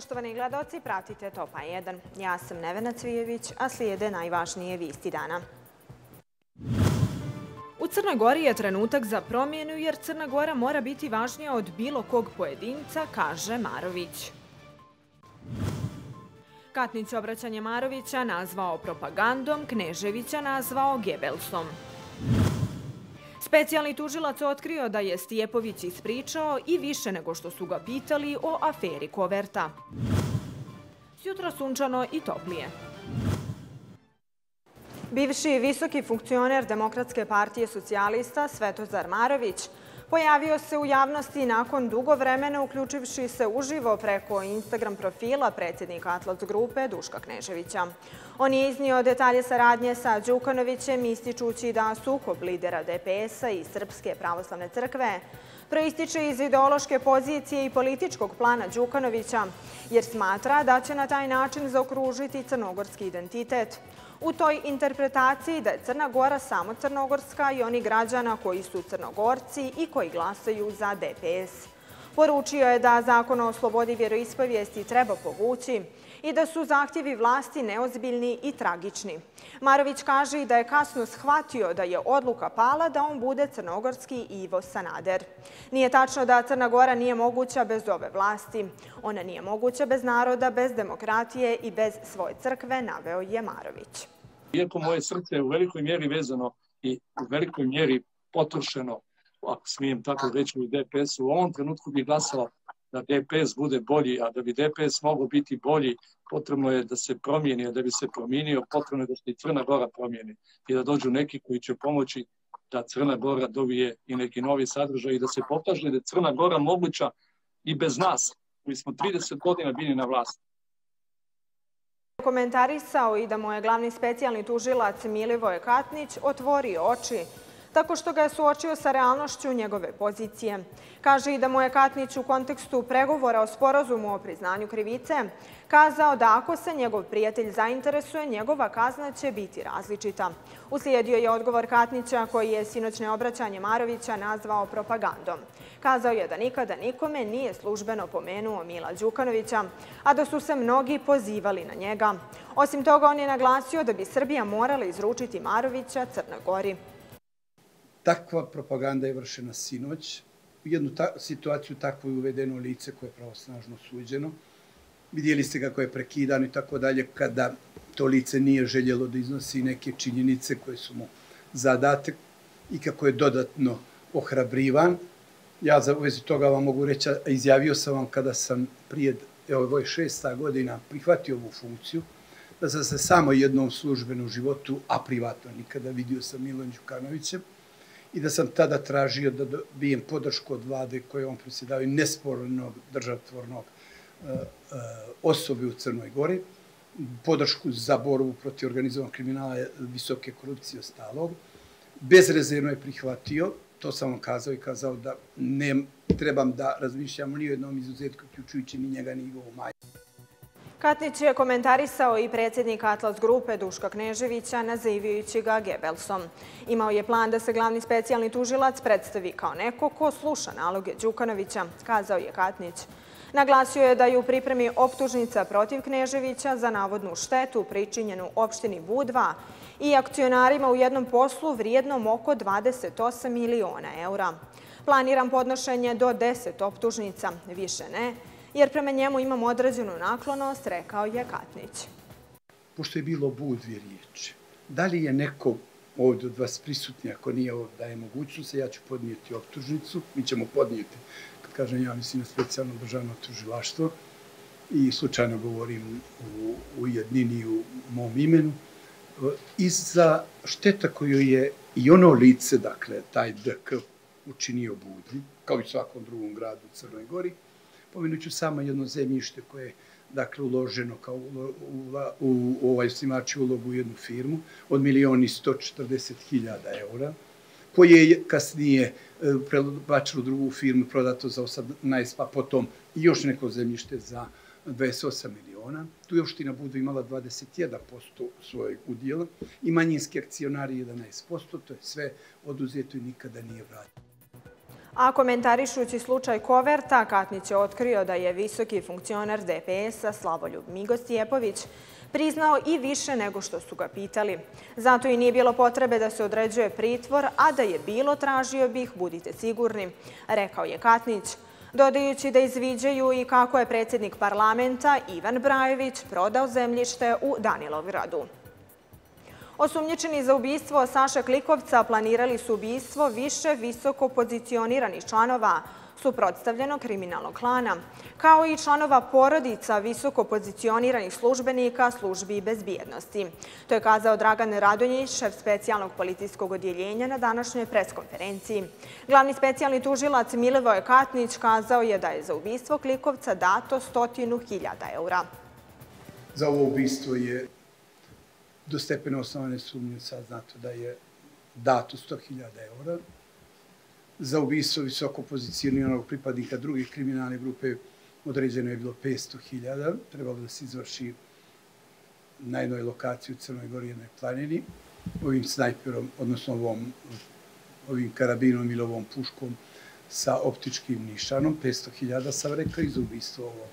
Poštovani gledaoci, pratite Top A1. Ja sam Nevena Cvijević, a slijede najvažnije vijesti dana. U Crnoj Gori je trenutak za promjenu jer Crna Gora mora biti važnija od bilo kog pojedinca, kaže Marović. Katnić obraćanje Marovića nazvao propagandom, Kneževića nazvao Gebelsom. Specijalni tužilac otkrio da je Stijepović ispričao i više nego što su ga pitali o aferi Koverta. Sjutra sunčano i toplije. Bivši visoki funkcioner Demokratske partije socijalista Svetozar Marović pojavio se u javnosti nakon dugo vremena, uključivši se uživo preko Instagram profila predsjednika Atlas grupe Duška Kneževića. On je iznio detalje saradnje sa Đukanovićem, ističući da sukob lidera DPS-a i Srpske pravoslavne crkve proističe iz ideološke pozicije i političkog plana Đukanovića, jer smatra da će na taj način zaokružiti crnogorski identitet. U toj interpretaciji da je Crna Gora samo crnogorska i oni građana koji su Crnogorci i koji glasaju za DPS. Poručio je da Zakon o slobodi vjeroispovijesti treba povući i da su zahtjevi vlasti neozbiljni i tragični. Marović kaže da je kasno shvatio da je odluka pala da on bude crnogorski Ivo Sanader. Nije tačno da Crna Gora nije moguća bez ove vlasti. Ona nije moguća bez naroda, bez demokratije i bez svoje crkve, naveo je Marović. Iako moje srce je u velikoj mjeri vezano i u velikoj mjeri potrošeno, ako smijem tako reći, u DPS-u, u ovom trenutku bih glasala da DPS bude bolji, a da bi DPS mogao biti bolji, potrebno je da se promijeni, a da bi se promijenio, potrebno je da se i Crna Gora promijeni i da dođu neki koji će pomoći da Crna Gora dobije i neki novi sadržaj i da se pokaže da je Crna Gora moguća i bez nas, koji smo 30 godina bili na vlasti. Komentarisao i da mu je glavni specijalni tužilac Milivoje Katnić otvorio oči tako što ga je suočio sa realnošću njegove pozicije. Kaže i da mu je Katnić u kontekstu pregovora o sporazumu o priznanju krivice kazao da ako se njegov prijatelj zainteresuje, njegova kazna će biti različita. Uslijedio je odgovor Katnića koji je sinoćne obraćanje Marovića nazvao propagandom. Kazao je da nikada nikome nije službeno pomenuo Mila Đukanovića, a da su se mnogi pozivali na njega. Osim toga, on je naglasio da bi Srbija morala izručiti Marovića Crnoj Gori. Takva propaganda je vršena sinoć. U jednu situaciju takvo je uvedeno lice koje je pravosnažno suđeno. Vidjeli ste kako je prekidano i tako dalje, kada to lice nije željelo da iznosi neke činjenice koje su mu zadate i kako je dodatno ohrabrivan. Ja za uvezi toga vam mogu reći, izjavio sam vam kada sam prije 6. godina prihvatio ovu funkciju, da sam se samo jednom službenom životu, a privatno nikada, vidio sa Milom Đukanovićem, i da sam tada tražio da dobijem podršku od vlade koje on predsjedavaju nespornog državotvornog osobe u Crnoj Gori, podršku za borbu protiv organizovanog kriminala, visoke korupcije i ostalog. Bezrezervno je prihvatio, to sam vam kazao i kazao da ne trebam da razmišljamo ni o jednom izuzetku, uključujući ni njega, ni Ivo Maju. Katnić je komentarisao i predsjednika Atlas grupe Duška Kneževića, nazivajući ga Gebelsom. Imao je plan da se glavni specijalni tužilac predstavi kao neko ko sluša naloge Đukanovića, kazao je Katnić. Naglasio je da je u pripremi optužnica protiv Kneževića za navodnu štetu pričinjenu opštini Budva i akcionarima u jednom poslu vrijednom oko 28 miliona eura. Planiram podnošenje do 10 optužnica, više ne, jer prema njemu imam određenu naklonost, rekao je Katnić. Pošto je bilo Budvi riječi, da li je neko ovdje od vas prisutni, ako nije ovdje daje mogućnost, ja ću podnijeti optužnicu, mi ćemo podnijeti, kad kažem ja mislim na specijalno državno tužilaštvo i slučajno govorim u jednini u mom imenu, i za šteta koju je i ono lice, dakle, taj DK učinio Budvi, kao i svakom drugom gradu u Crnoj Gori. Pomenut ću samo jedno zemljište koje je dakle uloženo kao u osnivački ulog u jednu firmu od 1.140.000 eura, koje je kasnije prebačeno u drugu firmu, prodato za 18, pa potom i još neko zemljište za 28 miliona. Tu je opština Budva imala 21% svojeg udjela i manjinski akcionari 11%, to je sve oduzeto i nikada nije vratilo. A komentarišući slučaj Koverta, Katnić je otkrio da je visoki funkcioner DPS-a Slavoljub Migo-Stjepović priznao i više nego što su ga pitali. Zato i nije bilo potrebe da se određuje pritvor, a da je bilo tražio bih, budite sigurni, rekao je Katnić, dodajući da izviđaju i kako je predsjednik parlamenta Ivan Brajević prodao zemljište u Danilovgradu. Osumnjičeni za ubistvo Saše Klikovca planirali su ubistvo više visoko pozicioniranih članova suprotstavljenog kriminalnog klana, kao i članova porodica visoko pozicioniranih službenika službi bezbjednosti. To je kazao Dragan Radonjić, šef specijalnog policijskog odjeljenja na današnjoj preskonferenciji. Glavni specijalni tužilac Milivoje Katnić kazao je da je za ubistvo Klikovca dato 100.000 eura. Za ovo ubistvo je do stepena osnovane sumnje saznato da je dato 100.000 eura. Za ubistvo visoko pozicioniranog pripadnika drugih kriminalne grupe određeno je bilo 500.000. Trebalo da se izvrši na jednoj lokaciji u Crnoj Gori, jednoj planini, ovim snajperom, odnosno ovim karabinom ili ovom puškom sa optičkim nišanom. 500.000 sam rekao i za ubistvo ovo,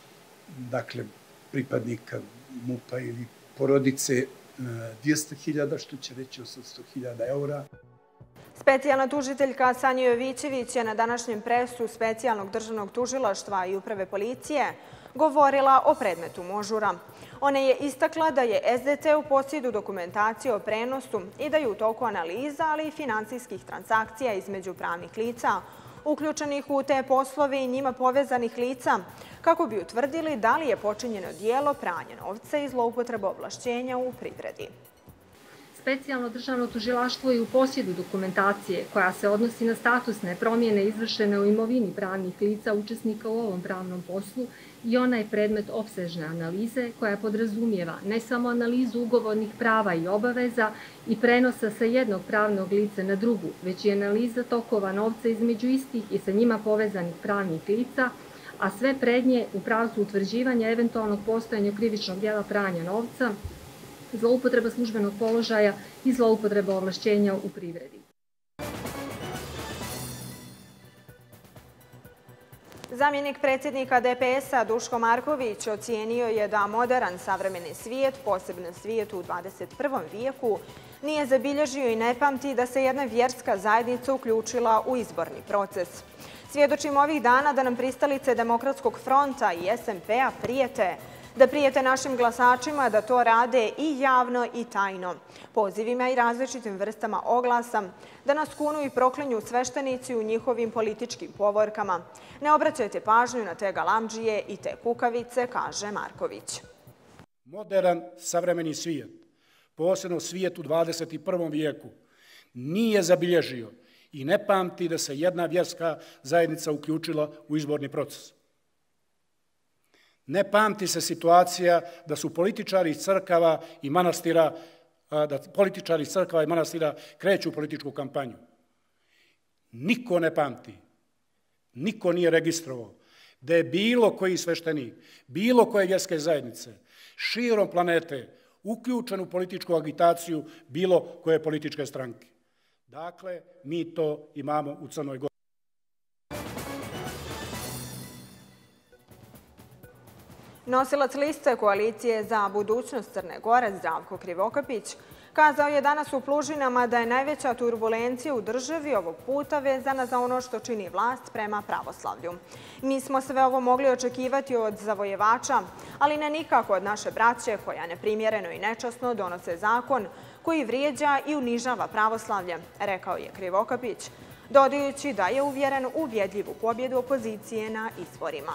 dakle, pripadnika MUP-a ili porodice 200.000, što će reći 800.000 eura. Specijalna tužiteljka Sanja Jovićević je na današnjem presu Specijalnog državnog tužilaštva i uprave policije govorila o predmetu Možura. Ona je istakla da je SDC u posjedu dokumentacije o prenosu i da je u toku analiza, ali i finansijskih transakcija između pravnih lica, uključenih u te poslove i njima povezanih lica, kako bi utvrdili da li je počinjeno dijelo pranja novca i zloupotreba ovlašćenja u privredi. Specijalno državno tužilaštvo je u posjedu dokumentacije koja se odnosi na statusne promjene izvršene u imovini pravnih lica učesnika u ovom pravnom poslu i ona je predmet opsežne analize koja podrazumijeva ne samo analizu ugovornih prava i obaveza i prenosa sa jednog pravnog lica na drugu, već i analiza tokova novca između istih i sa njima povezanih pravnih lica, a sve prednje u pravcu utvrđivanja eventualnog postojanja krivičnog djela pranja novca, zloupotreba službenog položaja i zloupotreba ovlašćenja u privredi. Zamjenik predsjednika DPS-a Duško Marković ocijenio je da moderan savremeni svijet, posebno svijet u 21. vijeku, nije zabilježio i ne pamti da se jedna vjerska zajednica uključila u izborni proces. Svjedočimo ovih dana da nam pristalice Demokratskog fronta i SMP-a prijete, da prijete našim glasačima da to rade i javno i tajno, pozivima i različitim vrstama oglasa, da nas kunu i proklinju sveštenici u njihovim političkim povorkama. Ne obraćajte pažnju na te galamdžije i te kukavice, kaže Marković. Modern savremeni svijet, posebno svijet u 21. vijeku, nije zabilježio i ne pamti da se jedna vjerska zajednica uključila u izborni proces. Ne pamti se situacija da su političari iz crkava i manastira, kreću u političku kampanju. Niko ne pamti, niko nije registrovao da je bilo koji sveštenik, bilo koje vjerske zajednice, širom planete, uključen u političku agitaciju bilo koje političke stranke. Dakle, mi to imamo u Crnoj Gori. Nosilac liste Koalicije za budućnost Crne Gore, Zdravko Krivokapić, kazao je danas u Plužinama da je najveća turbulencija u državi ovog puta vezana za ono što čini vlast prema pravoslavlju. Mi smo sve ovo mogli očekivati od zavojevača, ali ne nikako od naše braće koja neprimjereno i nečasno donose zakon koji vrijeđa i unižava pravoslavlje, rekao je Krivokapić, dodajući da je uvjeren u ubjedljivu pobjedu opozicije na izborima.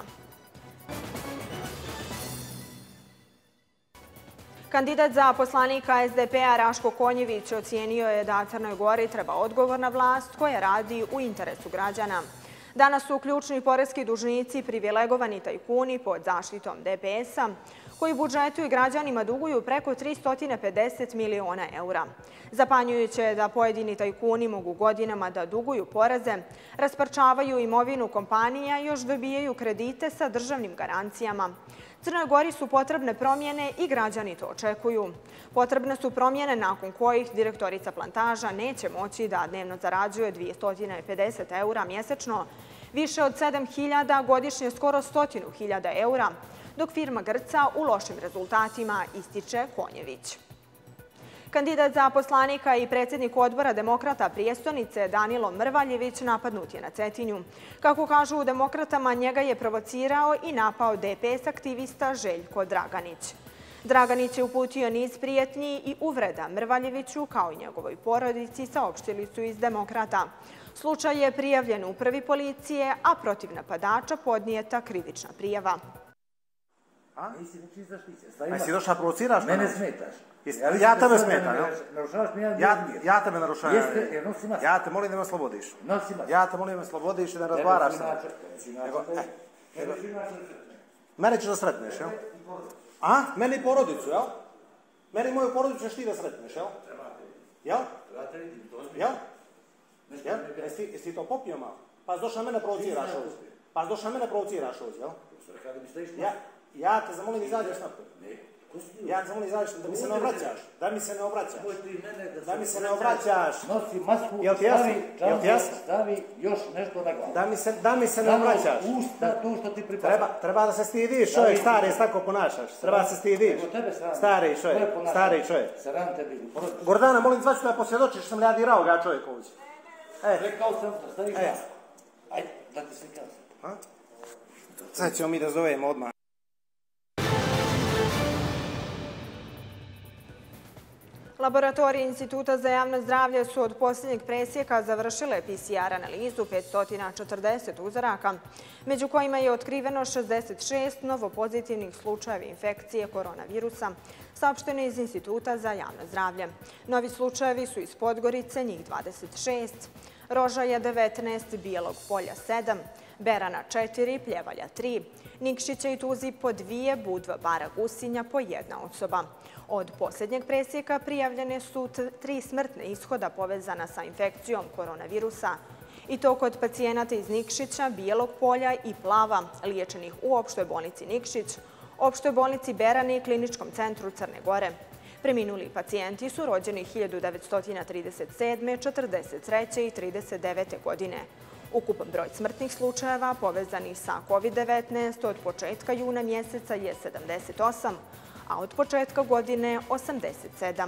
Kandidat za poslanika SDP-a Raško Konjević ocijenio je da Crnoj Gori treba odgovorna vlast koja radi u interesu građana. Danas su ključni poreski dužnici privilegovani tajkuni pod zaštitom DPS-a, koji budžetu i građanima duguju preko 350 miliona eura. Zapanjujuće je da pojedini tajkuni mogu godinama da duguju poreze, rasparčavaju imovinu kompanija i još dobijaju kredite sa državnim garancijama. Crnoj Gori su potrebne promjene i građani to očekuju. Potrebne su promjene nakon kojih direktorica plantaža neće moći da dnevno zarađuje 250 eura mjesečno, više od 7.000 godišnje skoro 100.000 eura, dok firma grca u lošim rezultatima, ističe Konjević. Kandidat za poslanika i predsjednik odbora demokrata prijestonice Danilo Mrvaljević napadnut je na Cetinju. Kako kažu u demokratama, njega je provocirao i napao DPS aktivista Željko Draganić. Draganić je uputio niz prijetnji i uvreda Mrvaljeviću kao i njegovoj porodici, saopštili su iz demokrata. Slučaj je prijavljen u upravi policije, a protiv napadača podnijeta krivična prijava. Nisi ničim zaštićen. A jesi došla provociraš? Mene smetaš. Ja tebe smetam, jel? Narušavaš mi jedan mir. Ja tebe narušavam. Jeste, jer nosi masku. Ja te molim da me oslobodiš. Nosi masku. Ja te molim da me oslobodiš i da razgovaraš sa mene ćeš da sretneš, jel? A? Meni porodicu, jel? Meni moju porodicu ćeš ti da sretneš, jel? Jel? Jel? Jesi to popio malo? Pa došla mene provociraš ovdje. Jel? Ja te zamolim da izađeš naprijed. Ja te zamolim da izađeš, da mi se ne obraćaš. Da mi se ne obraćaš. Nosi masku, Jel ti jasno? Stavi još nešto na glavu. Da mi se ne obraćaš. Usta to što ti pripada. Treba da se stidiš, čovjek, stari, tako ponašaš. Treba da se stidiš. Stari čovjek. Sram tebi. Gordana, molim zvaću da posvjedočiš što sam ja dirao ga čovjek ovdje. Rekao sam da staviš masku. Ajde, da ti se kaže. Sad ćemo mi da zovemo odmah. Laboratorije Instituta za javno zdravlje su od posljednjeg presjeka završile PCR analizu 540 uzoraka, među kojima je otkriveno 66 novopozitivnih slučajeva infekcije koronavirusa, saopšteno iz Instituta za javno zdravlje. Novi slučajevi su iz Podgorice, njih 26, Rožaja 19, Bijelog Polja 7, Berana 4, Pljevalja 3, Nikšića i Tuzi po 2, Budva, Bara, Gusinja po 1 osoba. Od posljednjeg presjeka prijavljene su 3 smrtne ishoda povezana sa infekcijom koronavirusa, i to kod pacijenata iz Nikšića, Bijelog Polja i Plava, liječenih u Opštoj bolnici Nikšić, Opštoj bolnici Berane i Kliničkom centru Crne Gore. Preminuli pacijenti su rođeni 1937., 43. i 39. godine. Ukupan broj smrtnih slučajeva povezanih sa COVID-19 od početka juna mjeseca je 78, a od početka godine 87.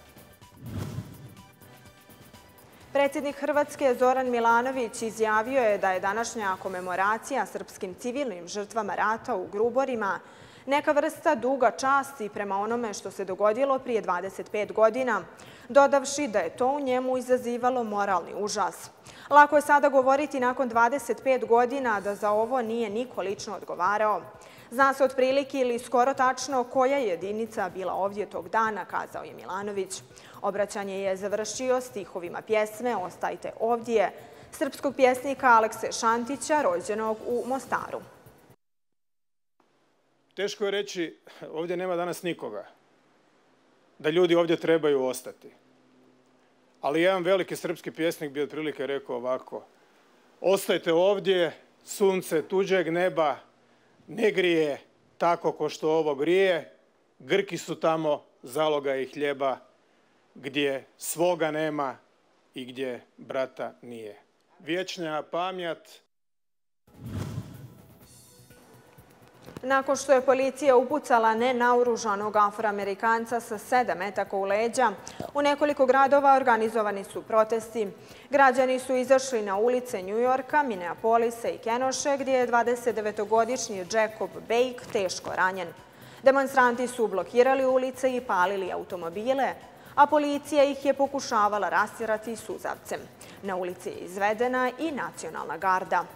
Predsjednik Hrvatske Zoran Milanović izjavio je da je današnja komemoracija srpskim civilnim žrtvama rata u Gruborima neka vrsta duga časti prema onome što se dogodilo prije 25 godina, dodavši da je to u njemu izazivalo moralni užas. Lako je sada govoriti nakon 25 godina da za ovo nije niko lično odgovarao. Zna se otprilike ili skoro tačno koja je jedinica bila ovdje tog dana, kazao je Milanović. Obraćanje je završio stihovima pjesme Ostajte ovdje, srpskog pjesnika Alekse Šantića, rođenog u Mostaru. Teško je reći, ovdje nema danas nikoga, da ljudi ovdje trebaju ostati. Ali jedan veliki srpski pjesnik bi otprilike rekao ovako: ostajte ovdje, sunce tuđeg neba ne grije tako ko što ovo grije, Grki su tamo zaloga i hljeba, gdje svoga nema i gdje brata nije. Vječna pamjat. Nakon što je policija upucala nenaoružanog Afroamerikanca sa 7 metaka u leđa, u nekoliko gradova organizovani su protesti. Građani su izašli na ulice Njujorka, Minneapolisa i Kenoše, gdje je 29-godišnji Jacob Bake teško ranjen. Demonstranti su blokirali ulice i palili automobile, a policija ih je pokušavala rastjerati suzavcem. Na ulici je izvedena i nacionalna garda.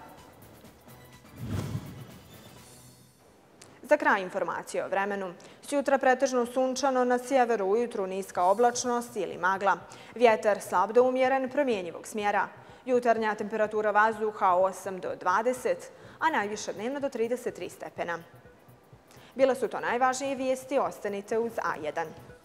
Za kraj informacije o vremenu. Sjutra pretežno sunčano, na sjeveru ujutru niska oblačnost ili magla. Vjetar slab do umjeren, promjenjivog smjera. Jutarnja temperatura vazduha 8 do 20, a najviša dnevno do 33 stepena. Bile su to najvažnije vijesti, ostanite uz A1.